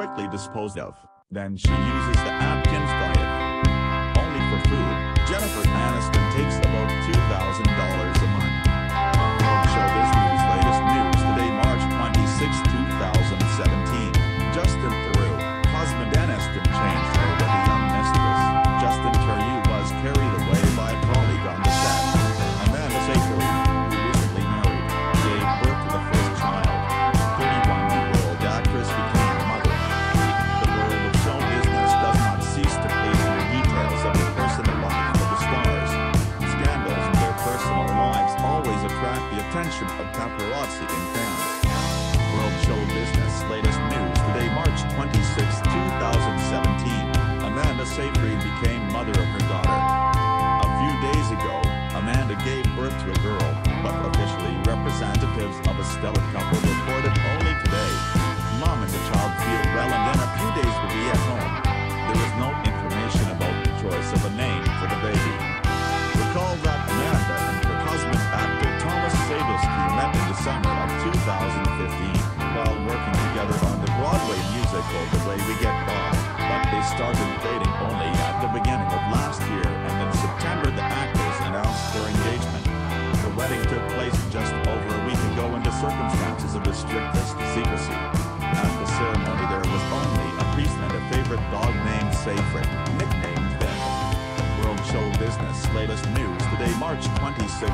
quickly disposed of. Then she uses the Atkins diet. Only for food, Jennifer Aniston takes about $2,000 a month. World Showbiz News. Latest news today, March 26, 2017. Justin Terru, husband Aniston changed her with a young mistress. Justin Terru was carried away by a colleague on the set. SEYRID, who recently married, gave birth to the first child. 31-year-old actress became a mother. The world of show business does not cease to place the details of the personal life of the stars. Scandals in their personal lives always attract the attention of paparazzi and fans. World show business. Latest news today, March 26, 2017. SEYRID became mother of her daughter. A few days ago, Amanda gave birth to a girl, but officially representatives of a stellar couple reported only today. Mom and the child feel well and in a few days will be at home. There is no information about the choice of a name for the baby. Recall that Amanda and her husband, actor Thomas Sadoski, met in December of 2015 while working together on the Broadway musical The Way We Get By, but they started dating only at the beginning of last year, and in September the actors announced their engagement. The wedding took place just over a week ago under circumstances of the strictest secrecy. At the ceremony there was only a priest and a favorite dog named SEYRID, nicknamed Finn. World show business. Latest news today, March 26, 2017.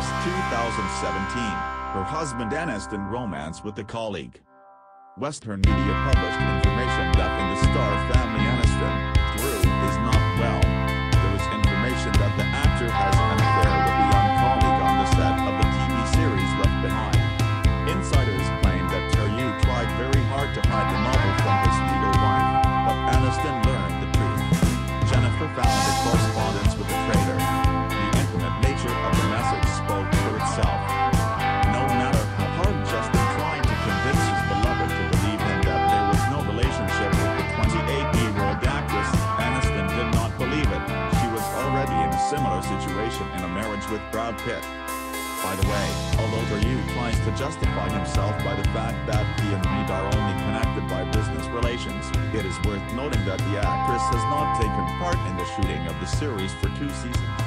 Her husband Aniston romance with a colleague. Western media published information that in the star family Aniston, Terru is not well. There is information that the actor has an affair with a young colleague on the set of the TV series Left Behind. Insiders claim that Terru tried very hard to hide the novel from his legal wife, but Aniston learned the truth. Jennifer found a correspondence with the traitor. The intimate nature of the message spoke for itself. No matter how hard Justin tried to convince his beloved to believe him that there was no relationship with the 28-year-old actress, Aniston did not believe it. She was already in a similar situation in a marriage with Brad Pitt. By the way, although Terru tries to justify himself by the fact that he and Meade are only connected by business relations, it is worth noting that the actress has not taken part in the shooting of the series for 2 seasons.